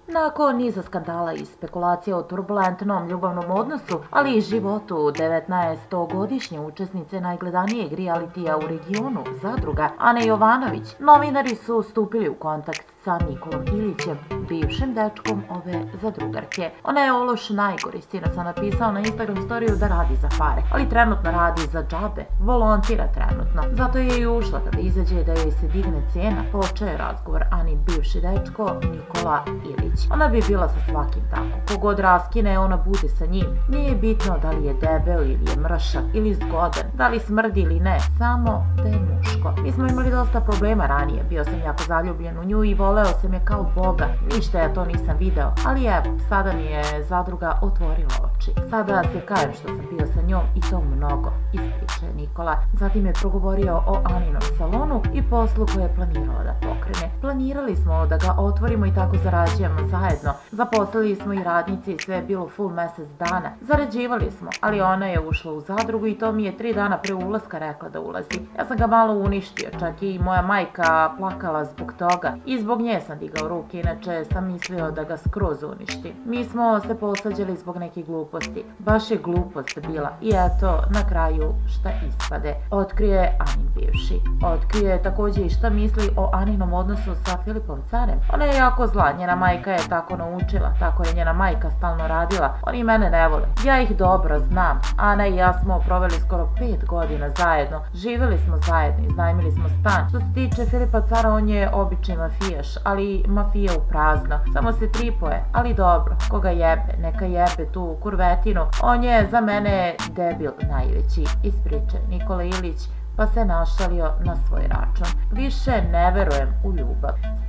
Nakon niza skandala i spekulacija o turbulentnom ljubavnom odnosu, ali i životu 19-godišnje učesnice najgledanijeg realitija u regionu, Zadruga, Ane Jovanović, novinari su stupili u kontakt sa Nikolom Ilićem, bivšim dečkom ove zadrugarke. Ona je ološ najgori, sinoć sam napisao na Instagram storiju da radi za pare, ali trenutno radi za džabe, volontira trenutno. Zato je i ušla kada izađe da joj se digne cijena, počeo je razgovor Anin bivši dečko Nikola Ilić. Ona bi bila sa svakim tako, kogod raskine ona bude sa njim. Nije bitno da li je debel ili je mršav ili zgodan, da li smrdi ili ne, samo da je muško. Mi smo imali dosta problema ranije, bio sam jako zaljubljen u nju i voleo sam je kao boga, ništa ja to nisam video, ali evo, sada mi je Zadruga otvorila oči. Sada se kajem što sam bio sa njom i to mnogo, ispriča Nikola. Zatim je progovorio o Aninom salonu i poslu koje je planirala da pokrene. Planirali smo da ga otvorimo i tako zarađujemo zajedno. Zaposlili smo i radnice i sve je bilo full mjesec dana. Zarađivali smo, ali ona je ušla u Zadrugu i to mi je 3 dana pre ulaska rekla da ulazi. Ja sam ga malo uništio, čak i moja majka plakala zbog toga i zbog nje sam digao ruke, inače sam mislio da ga skroz uništi. Mi smo se posađali zbog nekih gluposti. Baš je glupost bila i eto na kraju šta ispade. Otkrije Anin bivši. Otkrije također i šta misli o Aninom odnosu sa Filipom Carem. Ona je jako zla, njena majka je tako naučila, tako je njena majka stalno radila. Oni mene ne vole. Ja ih dobro znam. Ana i ja smo proveli skoro 5 godina zajedno. Živjeli smo zajedno, iznajmili smo stan. Što se tiče Filipa Cara, on je obični mafijaš, ali mafija u prazno. Samo se tripoje, ali dobro. Koga jebe, neka jebe tu kurvetinu. On je za mene debil najveći, ispriča Nikola Ilić, pa se našalio na svoj račun. Više ne verujem u ljubav.